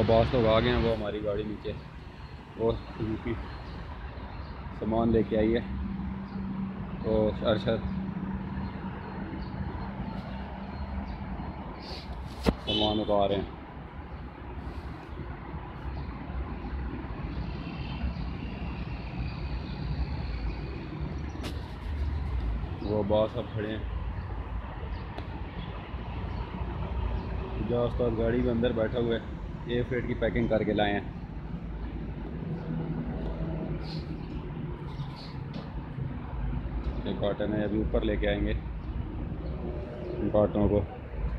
वो बॉस लोग आ गए हैं, वो हमारी गाड़ी नीचे वो यूपी सामान लेके आई है। वो अरशद सामान उतार रहे हैं। वो बॉस अब खड़े हैं। जो उस्ताद गाड़ी के अंदर बैठा हुआ है, ए फ्रेट की पैकिंग करके लाए हैं। ये कॉटन है, अभी ऊपर लेके आएंगे कॉटनों को।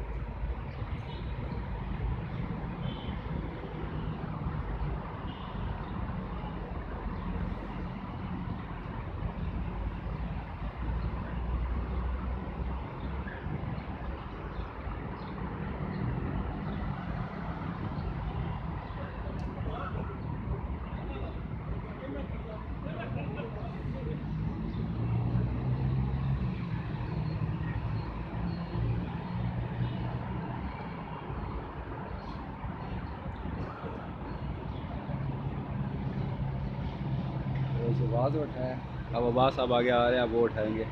आवाज़ उठाया, अब अब्बास साहब आगे आ रहे हैं, अब वो उठाएंगे।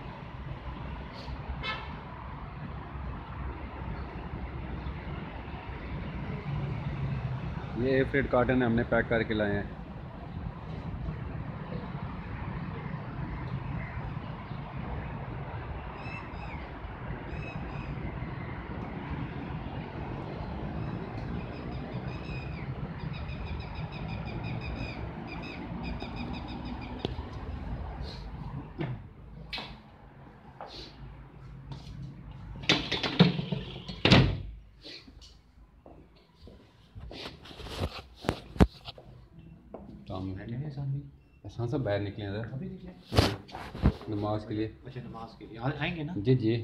ये ए फ्रेट कॉटन है, हमने पैक करके लाए हैं। हाँ सब बाहर निकले हैं अभी निकले नमाज के लिए। अच्छा नमाज के लिए आएंगे ना? जी जी।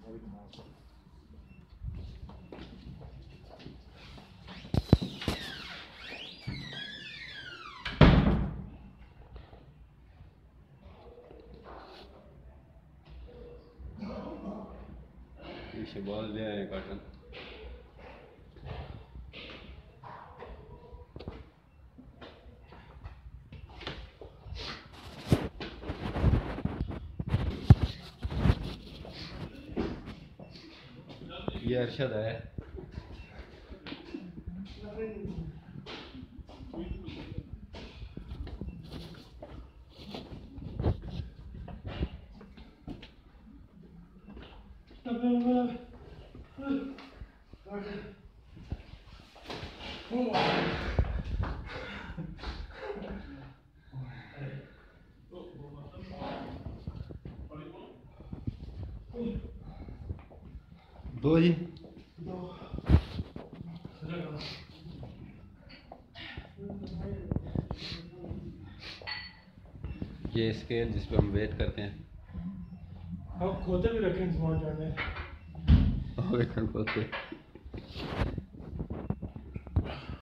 शहबाज ले आए कॉटन। ये अरशद है। दो जी ये स्केल जिस पे हम वेट करते हैं। आप खोते भी रखें सामान जाने। खोते